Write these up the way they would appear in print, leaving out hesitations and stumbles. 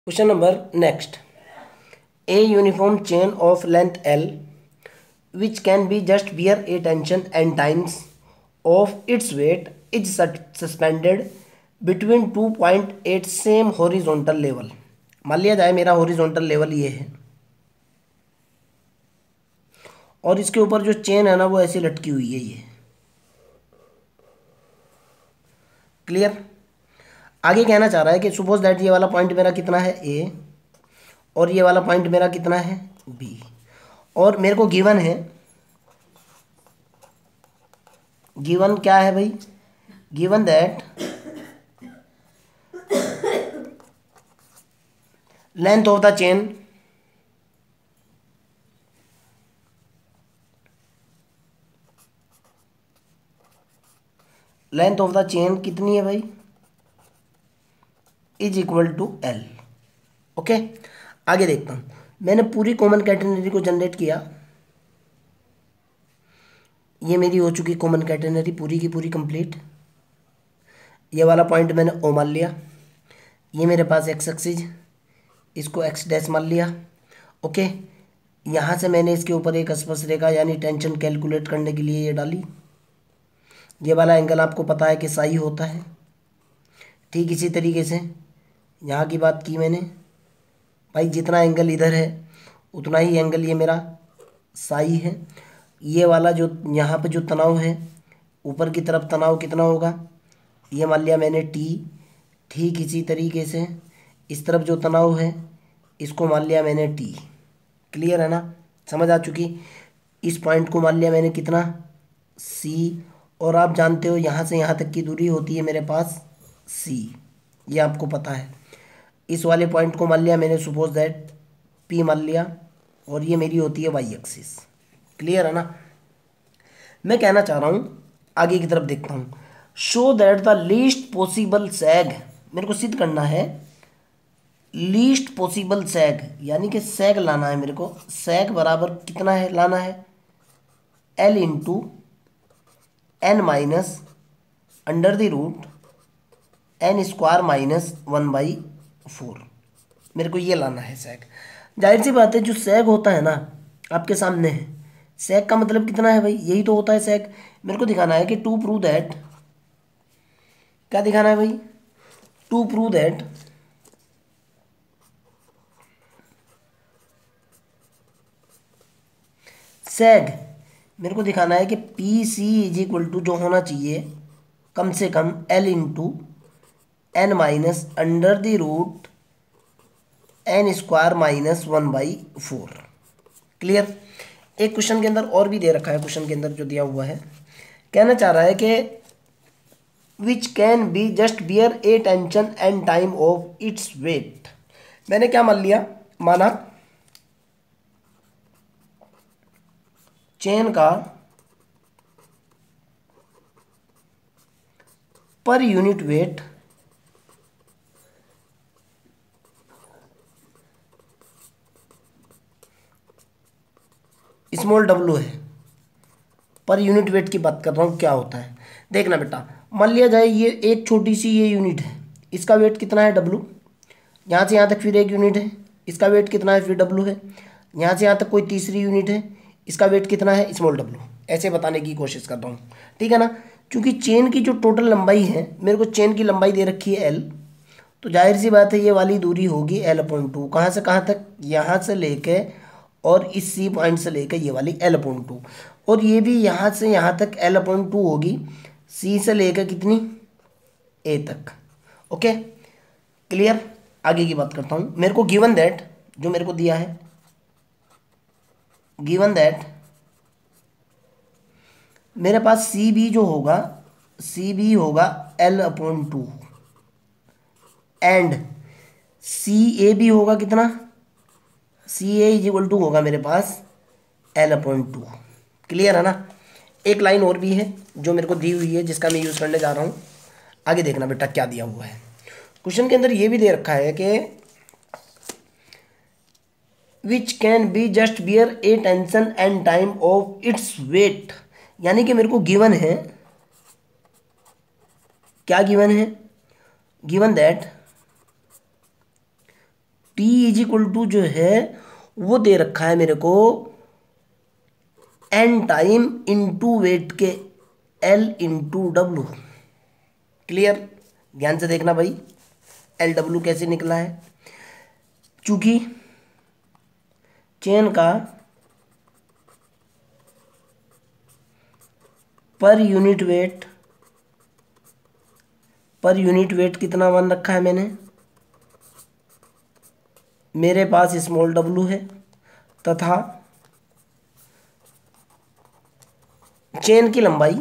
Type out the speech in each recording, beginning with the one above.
Question number next. A uniform chain of length L which can be just bear a tension n times of its weight is suspended between 2.8 same horizontal level. मान लिया जाए मेरा horizontal level ये है और इसके ऊपर जो चेन है ना वो ऐसे लटकी हुई है ये. क्लियर. आगे कहना चाह रहा है कि सपोज दैट ये वाला पॉइंट मेरा कितना है ए और ये वाला पॉइंट मेरा कितना है बी और मेरे को गिवन है, गिवन क्या है भाई, given that length of the chain कितनी है भाई, is equal to L. Okay, आगे देखता हूं. मैंने पूरी कॉमन कैटेनरी को जनरेट किया. ये मेरी हो चुकी कॉमन कैटेनरी पूरी की पूरी कंप्लीट. ये वाला पॉइंट मैंने ओ मान लिया. ये मेरे पास एक्स एक्सिस, इसको एक्स डैश मान लिया. ओके, यहाँ से मैंने इसके ऊपर एक स्पर्शरेखा यानी टेंशन कैलकुलेट करने के लिए ये डाली. ये वाला एंगल आपको पता है कि साई होता है. ठीक इसी तरीके से यहाँ की बात की मैंने भाई, जितना एंगल इधर है उतना ही एंगल ये मेरा साई है. ये वाला जो यहाँ पे जो तनाव है ऊपर की तरफ तनाव कितना होगा ये मान लिया मैंने टी. ठीक इसी तरीके से इस तरफ जो तनाव है इसको मान लिया मैंने टी. क्लियर है ना, समझ आ चुकी. इस पॉइंट को मान लिया मैंने कितना सी और आप जानते हो यहाँ से यहाँ तक की दूरी होती है मेरे पास सी, ये आपको पता है. इस वाले पॉइंट को मान लिया मैंने सपोज दैट पी मान लिया और ये मेरी होती है वाई एक्सिस. क्लियर है ना. मैं कहना चाह रहा हूँ आगे की तरफ देखता हूँ. Show that the least possible sag, मेरे को सिद्ध करना है लीस्ट पॉसिबल सैग यानी कि सैग लाना है मेरे को. सैग बराबर कितना है लाना है L into N minus under the root N square minus 1/4. मेरे को ये लाना है सैग. जाहिर सी बात है जो सैग होता है ना आपके सामने है. सैग का मतलब कितना है भाई, यही तो होता है सैग. मेरे को दिखाना है कि टू प्रूव दैट, क्या दिखाना है भाई, टू प्रूव दैट सैग. मेरे को दिखाना है कि P C is equal to जो होना चाहिए कम से कम L into N minus under the root N square minus 1/4. Clear. एक क्वेश्चन के अंदर और भी दे रखा है, क्वेश्चन के अंदर जो दिया हुआ है कहना चाह रहा है कि which can be just bear a tension and time of its weight. मैंने क्या मान लिया, माना चेन का per unit weight small W है. पर यूनिट वेट की बात कर रहा हूँ क्या होता है. देखना बेटा, मान लिया जाए ये एक छोटी सी ये यूनिट है, इसका वेट कितना है डब्लू. यहाँ से यहाँ तक फिर एक यूनिट है, इसका वेट कितना है फिर डब्लू है. यहाँ से यहाँ तक कोई तीसरी यूनिट है, इसका वेट कितना है स्मॉल डब्लू. ऐसे बताने की कोशिश करता हूँ, ठीक है ना. क्योंकि चेन की जो टोटल लंबाई है, मेरे को चेन की लंबाई दे रखी है एल, तो जाहिर सी बात है ये वाली दूरी होगी L/2. कहाँ से कहाँ तक, यहाँ से लेके और इस सी पॉइंट से लेकर ये वाली L/2 और ये भी यहाँ से यहाँ तक L/2 होगी, सी से लेकर कितनी ए तक. Okay clear. आगे की बात करता हूँ. मेरे को गिवन दैट, जो मेरे को दिया है, गिवन दैट मेरे पास सी बी जो होगा, सी बी होगा L/2 एंड सी ए भी होगा कितना, C A is equal to होगा मेरे पास L/2. क्लियर है ना. एक लाइन और भी है जो मेरे को दी हुई है जिसका मैं यूज़ करने जा रहा हूँ. आगे देखना बेटा क्या दिया हुआ है. क्वेश्चन के अंदर ये भी दे रखा है कि which can be just bear a tension and time of its weight. यानी कि मेरे को गिवन है, क्या गिवन है, given that T is equal to जो है वो दे रखा है मेरे को एन टाइम इंटू वेट के एल इंटू डब्लू। क्लियर? ध्यान से देखना भाई, एल डब्लू कैसे निकला है। चूंकि चेन का पर यूनिट वेट कितना वन रखा है मैंने, मेरे पास स्मॉल डब्लू है तथा चेन की लंबाई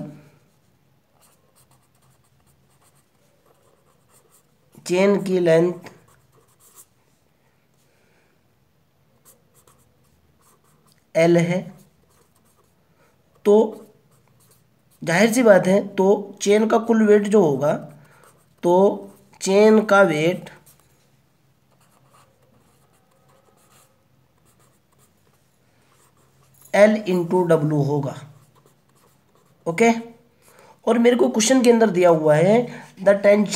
चेन की लेंथ एल है। तो जाहिर सी बात है, तो चेन का कुल वेट जो होगा, तो चेन का वेट एल इंटू डब्लू होगा। ओके। और मेरे को क्वेश्चन के अंदर दिया हुआ है the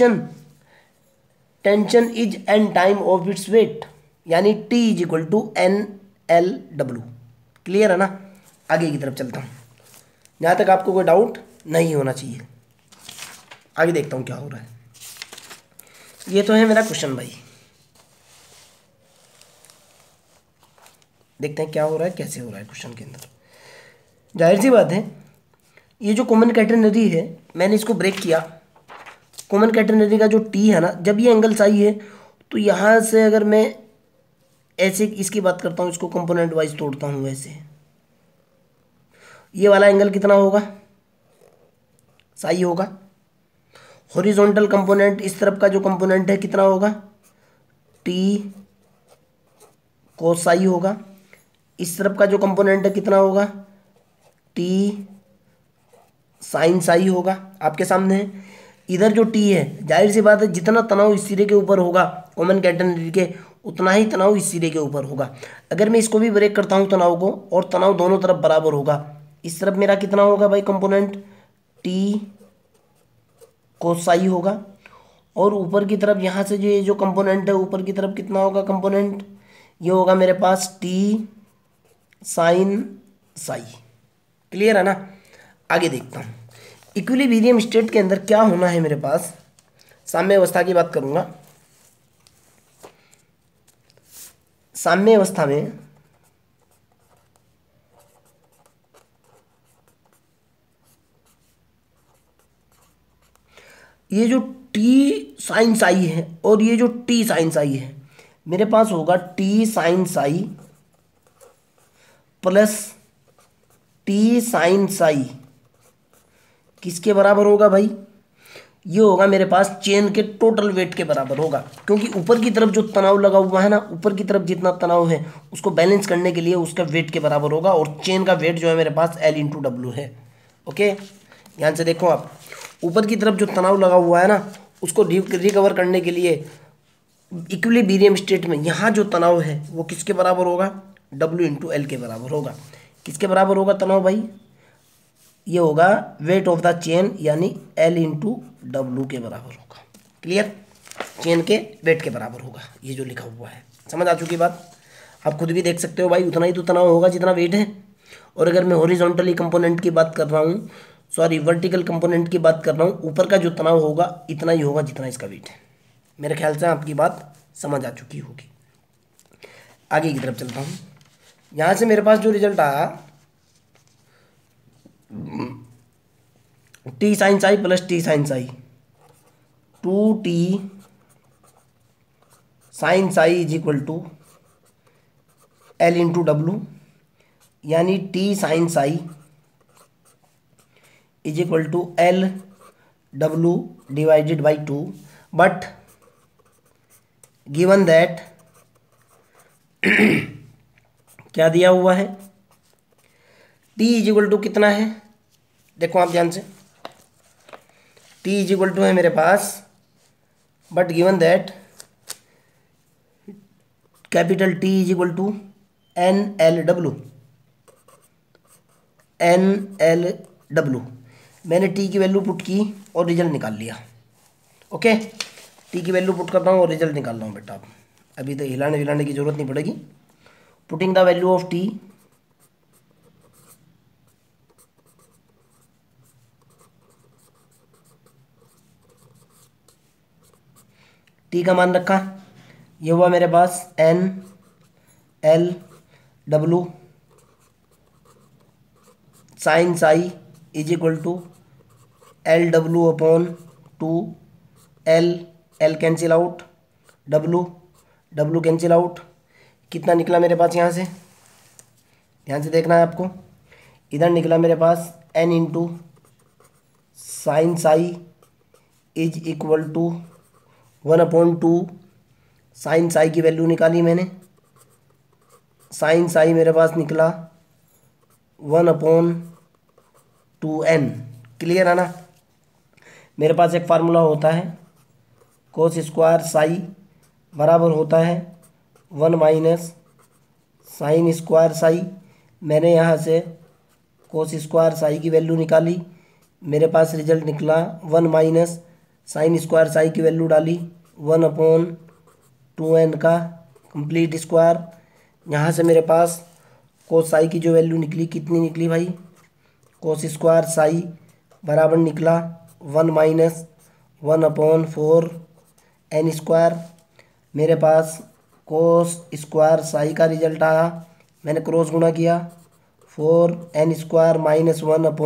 tension is N time of its weight, यानी T is equal to N L W. Clear है ना? आगे की तरफ चलता हूँ, जहाँ तक आपको कोई डाउट नहीं होना चाहिए। आगे देखता हूँ क्या हो रहा है। ये तो है मेरा क्वेश्चन भाई, देखते हैं क्या हो रहा है, कैसे हो रहा है क्वेश्चन के अंदर। जाहिर सी बात है, ये जो कॉमन कैटेनरी है मैंने इसको ब्रेक किया। कॉमन कैटेनरी का जो टी है ना, जब ये एंगल साई है तो यहाँ से अगर मैं ऐसे इसकी बात करता हूँ, इसको कंपोनेंट वाइज तोड़ता हूँ, वैसे ये वाला एंगल कितना होगा, साई होगा। हॉरिजॉन्टल कंपोनेंट इस तरफ का जो कंपोनेंट है कितना होगा, टी कोस साई होगा। इस तरफ का जो कंपोनेंट है कितना होगा, टी साइन साई होगा। आपके सामने है। इधर जो टी है, जाहिर सी बात है जितना तनाव इस सिरे के ऊपर होगा कॉमन कैटेनरी के, उतना ही तनाव इस सिरे के ऊपर होगा। अगर मैं इसको भी ब्रेक करता हूँ तनाव को, और तनाव दोनों तरफ बराबर होगा, इस तरफ मेरा कितना होगा भाई कंपोनेंट, टी कोसाई होगा। और ऊपर की तरफ यहाँ से जो ये जो कंपोनेंट है ऊपर की तरफ कितना होगा कंपोनेंट, ये होगा मेरे पास टी साइन साई। क्लियर है ना? आगे देखता हूँ। इक्विलिब्रियम स्टेट के अंदर क्या होना है मेरे पास, साम्य अवस्था की बात करूंगा। साम्य अवस्था में ये जो टी साइन साई है और ये जो टी साइन साई है, मेरे पास होगा T sine psi plus T sine psi किसके बराबर होगा भाई, ये होगा मेरे पास चेन के टोटल वेट के बराबर होगा। क्योंकि ऊपर की तरफ जो तनाव लगा हुआ है ना, ऊपर की तरफ जितना तनाव है उसको बैलेंस करने के लिए उसका वेट के बराबर होगा। और चेन का वेट जो है मेरे पास एल इंटू डब्ल्यू है। ओके, ध्यान से देखो आप, ऊपर की तरफ जो तनाव लगा हुआ है ना, उसको रिकवर करने के लिए इक्विलिब्रियम स्टेट में यहाँ जो तनाव है वो किसके बराबर होगा, डब्ल्यू इंटू एल के बराबर होगा। किसके बराबर होगा तनाव भाई, ये होगा वेट ऑफ द चेन, यानी एल इंटू डब्ल्यू के बराबर होगा। क्लियर? चेन के वेट के बराबर होगा, ये जो लिखा हुआ है। समझ आ चुकी बात? आप खुद भी देख सकते हो भाई, उतना ही तो तनाव होगा जितना वेट है। और अगर मैं हॉरिजॉन्टली कंपोनेंट की बात कर रहा हूँ, सॉरी वर्टिकल कंपोनेंट की बात कर रहा हूँ, ऊपर का जो तनाव होगा इतना ही होगा जितना इसका वेट है। मेरे ख्याल से आपकी बात समझ आ चुकी होगी। आगे की तरफ चलता हूँ। यहाँ से मेरे पास जो रिजल्ट आया, T sine psi plus T sine psi, 2t sine psi is equal to L into W, यानी T sine psi is equal to L W divided by 2। But given that क्या दिया हुआ है, t इज इक्वल टू कितना है, देखो आप ध्यान से, t इज इक्वल टू है मेरे पास, but given that capital T is equal to N L W. मैंने t की वैल्यू पुट की और रिजल्ट निकाल लिया। ओके, t की वैल्यू पुट करता हूँ और रिजल्ट निकाल रहा हूँ बेटा। अभी तो हिलाने हिलाने की जरूरत नहीं पड़ेगी। Putting the value of T, T का मान रखा, ये हुआ मेरे पास N L W sine psi is equal to L W upon two, L L cancel out, W W cancel out. कितना निकला मेरे पास यहाँ से, ध्यान से देखना है आपको। इधर निकला मेरे पास n into sine psi is equal to 1/2। Sine psi की वैल्यू निकाली मैंने, साइन साई मेरे पास निकला 1/2n। क्लियर है ना। मेरे पास एक फार्मूला होता है, कोस स्क्वायर साई बराबर होता है 1 माइनस साइन स्क्वायर साई। मैंने यहाँ से कोस स्क्वायर साई की वैल्यू निकाली, मेरे पास रिजल्ट निकला 1 माइनस साइन स्क्वायर साई की वैल्यू डाली 1/2n का कंप्लीट स्क्वायर। यहाँ से मेरे पास कोस साई की जो वैल्यू निकली, कितनी निकली भाई, कोस स्क्वायर साई बराबर निकला 1 माइनस 1/4n²। मेरे पास कोस स्क्वायर साई का रिजल्ट आया, मैंने क्रॉस गुणा किया, 4n² minus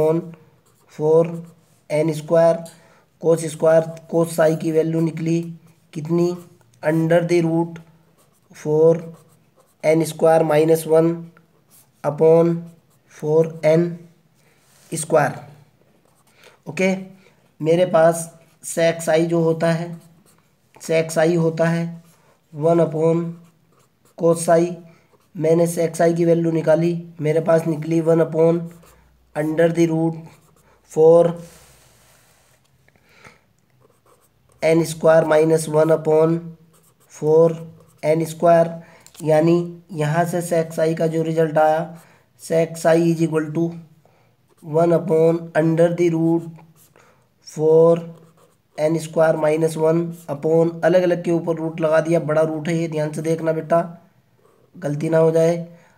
1/4n²। Cos square cos psi की वैल्यू निकली कितनी, √4n² माइनस 1/4n²। ओके। मेरे पास सेक साई जो होता है, सेक साई होता है 1/कोस साई। मैंने सेक साई की वैल्यू निकाली, मेरे पास निकली 1/4n² माइनस 1/4n²। यानी यहाँ से सेक साई का जो रिजल्ट आया, sec psi is equal to 1/4n² minus 1 अलग अलग के ऊपर रूट लगा दिया, बड़ा रूट है ये, ध्यान से देखना बेटा गलती ना हो जाए,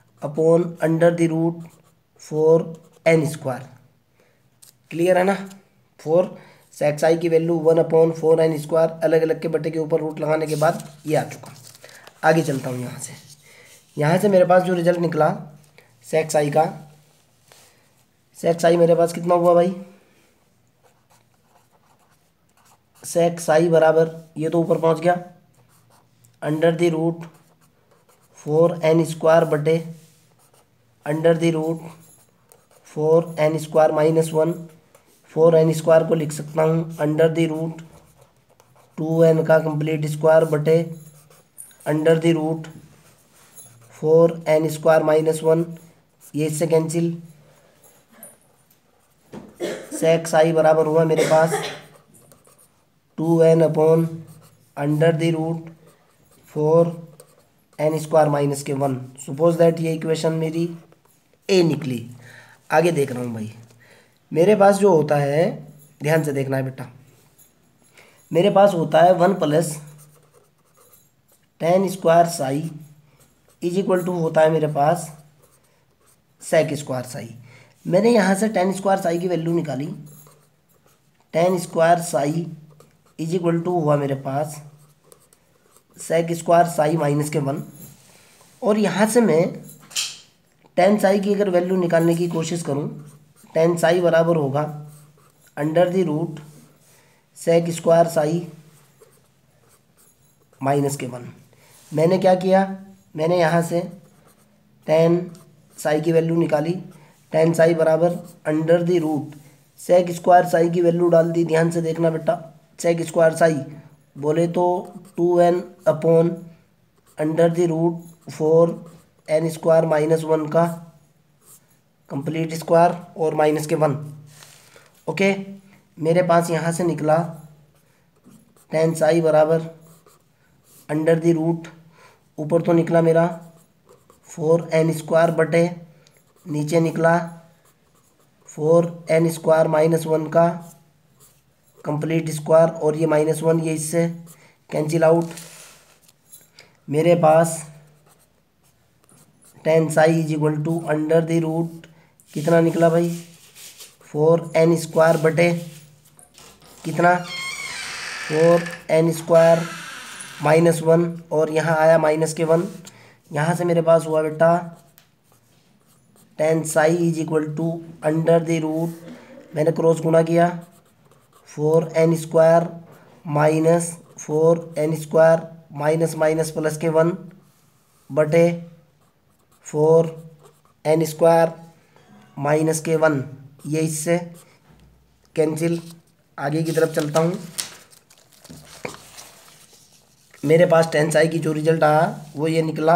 √4n²। क्लियर है ना। फोर सेक्स आई की वैल्यू 1/4n², अलग अलग के बटे के ऊपर रूट लगाने के बाद ये आ चुका। आगे चलता हूँ यहाँ से मेरे पास जो रिजल्ट निकला सेक्स आई का, सेक्स आई मेरे पास कितना हुआ भाई, सेक्स आई बराबर, ये तो ऊपर पहुँच गया, √4n² बटे √4n² माइनस 1। 4n² को लिख सकता हूँ √2n का कंप्लीट स्क्वायर बटे √4n² माइनस 1, ये इससे कैंसिल। सेक्स आई बराबर हुआ मेरे पास 2n अपॉन √4n² माइनस के 1। सपोज दैट ये इक्वेशन मेरी ए निकली। आगे देख रहा हूँ भाई, मेरे पास जो होता है, ध्यान से देखना है बेटा, मेरे पास होता है 1 plus tan² psi is equal to होता है मेरे पास sec² साई। मैंने यहाँ से tan² साई की वैल्यू निकाली, tan² psi is equal to हुआ मेरे पास sec² साई माइनस के 1। और यहाँ से मैं tan साई की अगर वैल्यू निकालने की कोशिश करूँ, tan साई बराबर होगा √sec² साई माइनस के 1। मैंने क्या किया, मैंने यहाँ से tan साई की वैल्यू निकाली, tan साई बराबर sec² साई की वैल्यू डाल दी। ध्यान से देखना बेटा, sec² साई बोले तो 2n अपॉन √4n² माइनस 1 का कंप्लीट स्क्वायर और माइनस के 1। ओके। मेरे पास यहाँ से निकला tan साई बराबर ऊपर तो निकला मेरा 4n² बटे नीचे निकला 4n² माइनस 1 का कंप्लीट स्क्वायर और ये माइनस 1, ये इससे कैंसिल आउट। मेरे पास tan psi is equal to under the root कितना निकला भाई, 4n² बटे कितना, 4n² -1, और यहाँ आया -1। यहाँ से मेरे पास हुआ बेटा tan psi is equal to under the root, मैंने क्रॉस गुणा किया, 4n² -4n² minus minus plus के 1 बटे 4n² माइनस के 1, ये इससे कैंसिल। आगे की तरफ चलता हूँ। मेरे पास टेन साई की जो रिजल्ट आया वो ये निकला,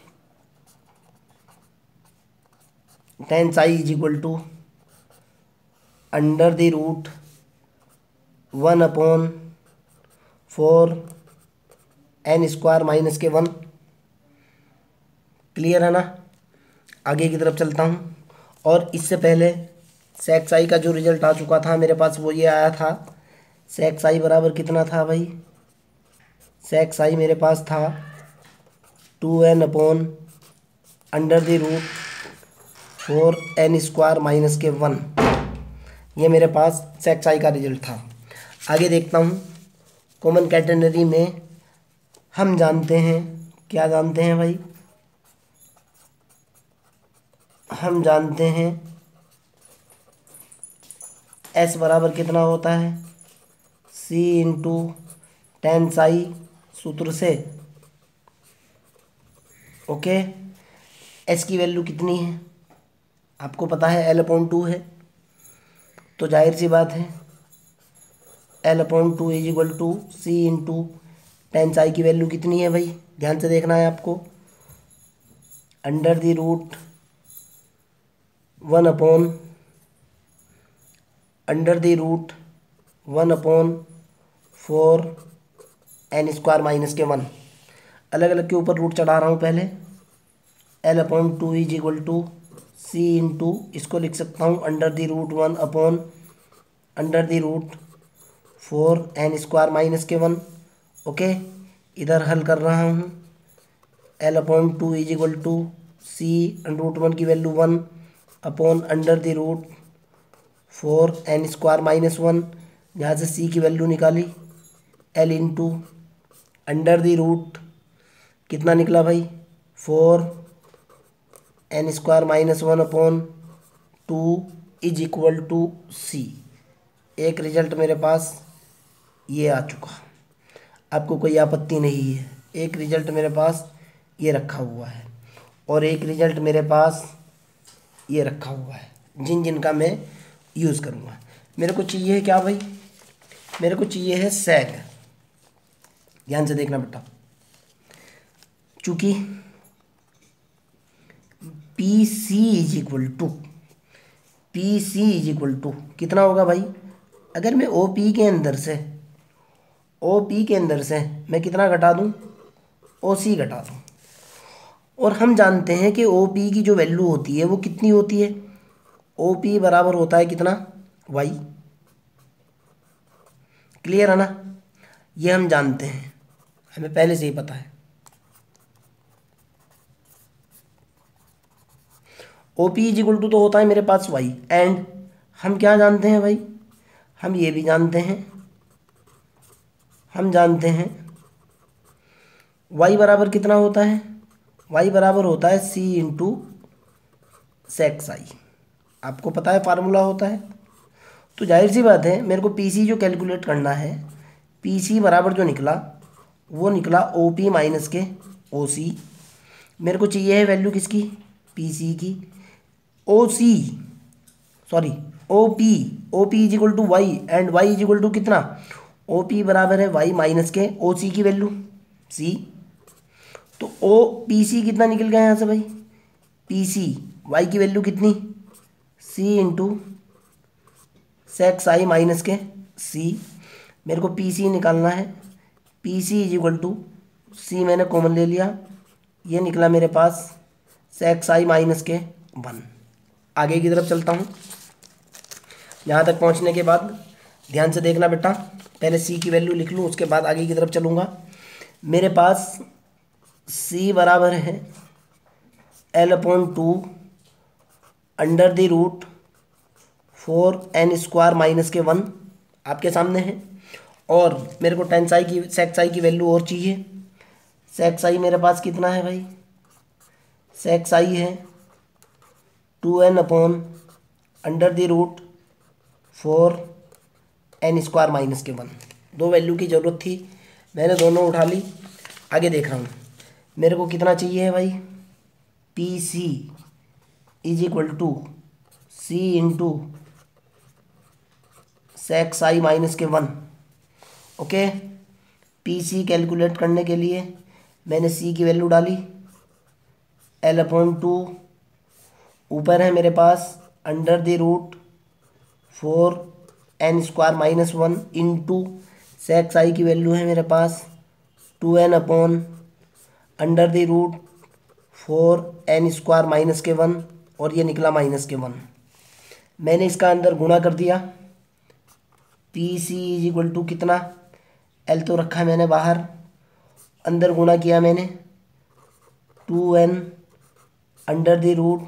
tan psi is equal to under the root 1/4n² minus के 1। क्लियर है ना। आगे की तरफ चलता हूँ। और इससे पहले सेक साई का जो रिजल्ट आ चुका था मेरे पास वो ये आया था, सेक साई बराबर कितना था भाई, सेक साई मेरे पास था 2n/√4n² माइनस के 1। ये मेरे पास सेक साई का रिजल्ट था। आगे देखता हूँ। कॉमन कैटेनरी में हम जानते हैं, क्या जानते हैं भाई, हम जानते हैं S बराबर कितना होता है, C इंटू टेन साई सूत्र से। ओके, S की वैल्यू कितनी है आपको पता है, L/2 है। तो जाहिर सी बात है L/2 is equal to C into tan psi की वैल्यू कितनी है भाई, ध्यान से देखना है आपको, under the root 1/4n² minus के 1। अलग अलग के ऊपर रूट चढ़ा रहा हूँ पहले। L/2 is equal to C into, इसको लिख सकता हूँ √4n² माइनस के 1। ओके, इधर हल कर रहा हूँ। L/2 is equal to C √1 की वैल्यू 1/4n² माइनस 1, यहाँ से C की वैल्यू निकाली, L into under the root कितना निकला भाई, 4n² minus 1/2 is equal to C। एक रिजल्ट मेरे पास ये आ चुका, आपको कोई आपत्ति नहीं है। एक रिजल्ट मेरे पास ये रखा हुआ है और एक रिजल्ट मेरे पास ये रखा हुआ है, जिन जिनका मैं यूज़ करूँगा। मेरे को चाहिए है क्या भाई, मेरे को चाहिए है सेग। ध्यान से देखना बेटा, चूँकि P C is equal to कितना होगा भाई, अगर मैं ओ पी के अंदर से मैं कितना घटा दूँ, ओ सी घटा दूँ। और हम जानते हैं कि ओ पी की जो वैल्यू होती है वो कितनी होती है, ओ पी बराबर होता है कितना, वाई। क्लियर है ना, ये हम जानते हैं, हमें पहले से ही पता है। O P is equal to तो होता है मेरे पास वाई, एंड हम क्या जानते हैं भाई, हम ये भी जानते हैं, हम जानते हैं वाई बराबर कितना होता है, वाई बराबर होता है सी इंटू सेक साई। आपको पता है फार्मूला होता है। तो जाहिर सी बात है मेरे को पीसी जो कैलकुलेट करना है, पीसी बराबर जो निकला वो निकला ओपी माइनस के ओसी। मेरे को चाहिए है वैल्यू किसकी, पीसी की। OC sorry OP, OP is equal to y and y is equal to कितना, ओपी बराबर है वाई माइनस के ओसी की वैल्यू सी। तो ओ पी सी कितना निकल गया यहाँ से भाई, पी सी वाई की वैल्यू कितनी, C into sec psi minus के सी। मेरे को पी सी निकालना है, P C is equal to C मैंने कॉमन ले लिया, ये निकला मेरे पास सेक साई माइनस के 1। आगे की तरफ चलता हूँ। यहाँ तक पहुँचने के बाद ध्यान से देखना बेटा, पहले सी की वैल्यू लिख लूँ उसके बाद आगे की तरफ चलूँगा। मेरे पास सी बराबर है L/2 under the root 4n² - 1 आपके सामने है। और मेरे को टेन साई की सेक साई की वैल्यू और चाहिए। सेक साई मेरे पास कितना है भाई? सेक साई है 2n/ under the root 4n² - 1। दो वैल्यू की ज़रूरत थी, मैंने दोनों उठा ली। आगे देख रहा हूँ, मेरे को कितना चाहिए है भाई? P C is equal to C into sec psi -1। Okay, P C calculate करने के लिए मैंने सी की वैल्यू डाली L/2, ऊपर है मेरे पास under the root 4n² - 1 into sec psi की वैल्यू है मेरे पास 2n/ under the root 4n² - 1 और ये निकला -1। मैंने इसका अंदर गुणा कर दिया। P C is equal to कितना? एल तो रखा है मैंने बाहर, अंदर गुणा किया मैंने 2n under the root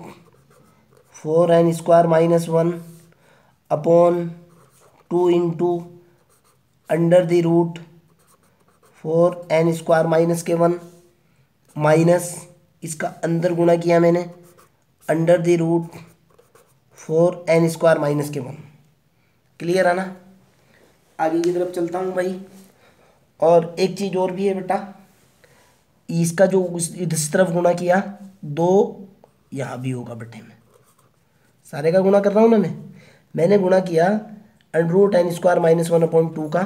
4n² - 1 upon 2 into under the root 4n² - 1 minus इसका अंदर गुणा किया मैंने under the root 4n² - 1। Clear है ना? आगे की तरफ चलता हूँ भाई। और एक चीज़ और भी है बेटा, इसका जो इस तरफ गुणा किया, दो यहाँ भी होगा बटे में। सारे का गुणा कर रहा हूँ ना मैंने गुणा किया √n² - 1/2 का,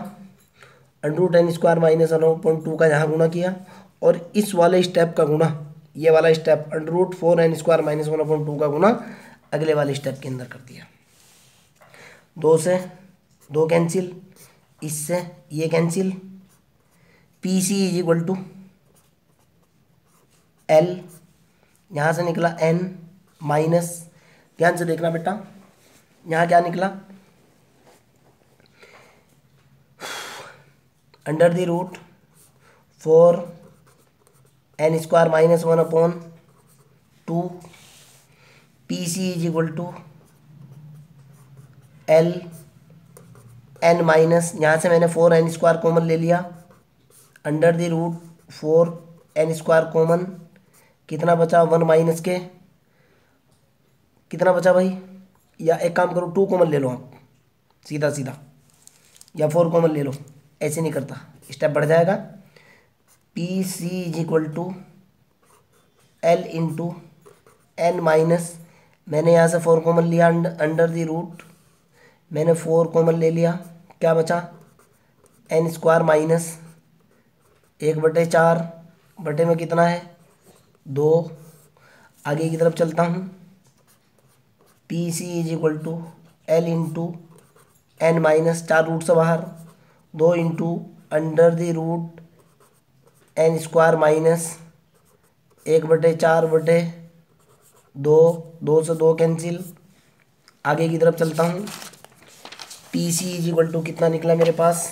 √n² - 1/2 का यहाँ गुणा किया, और इस वाले स्टेप का गुणा, ये वाला स्टेप √4n² - 1/2 का गुणा अगले वाले स्टेप के अंदर कर दिया। दो से दो कैंसिल, इससे ये cancel. P C is equal to L, यहाँ से निकला n माइनस, ध्यान से देखना बेटा, यहाँ क्या निकला? Under the root 4n² - 1/2। P C is equal to L n minus, यहाँ से मैंने 4n² कॉमन ले लिया, under the root 4n² common, कितना बचा? 1 माइनस के कितना बचा भाई? या एक काम करो, 2 कॉमन ले लो आप, सीधा सीधा, या 4 कॉमन ले लो, ऐसे नहीं करता, स्टेप बढ़ जाएगा। P C is equal to L into N minus, मैंने यहाँ से 4 कॉमन लिया, अंडर द रूट मैंने 4 कॉमन ले लिया, क्या बचा? n² माइनस 1/4, बटे में कितना है? 2। आगे की तरफ चलता हूँ, P C is equal to L into N minus, 4 root से बाहर, 2 into under the root n² minus 1/4/2, 2 से 2 कैंसिल। आगे की तरफ चलता हूँ, P C is equal to कितना निकला मेरे पास?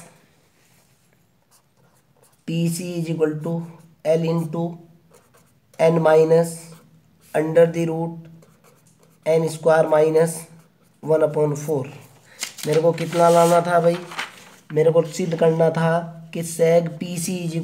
P C is equal to L into N minus under the root n² minus 1/4। मेरे को कितना लाना था भाई? मेरे को सिद्ध करना था कि सेग P C is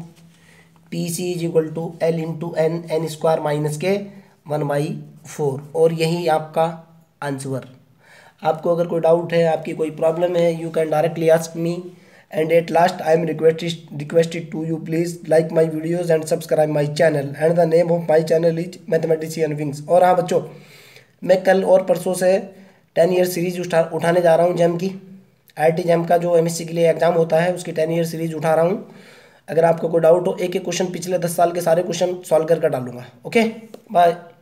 equal to L into n² minus के 1/4, और यही आपका आंसर। आपको अगर कोई डाउट है, आपकी कोई प्रॉब्लम है, you can directly ask me. And at last I am requested to you please like my videos and subscribe my channel, and the name of my channel is mathematician wings. और हाँ बच्चों, मैं कल और परसों से 10 year series उठाने जा रहा हूँ जैम की। IIT जैम का जो MSc के लिए एग्जाम होता है, उसकी 10 ईयर सीरीज उठा रहा हूँ। अगर आपको कोई डाउट हो, एक एक क्वेश्चन पिछले 10 साल के सारे क्वेश्चन सॉल्व करके डालूंगा। Okay, bye.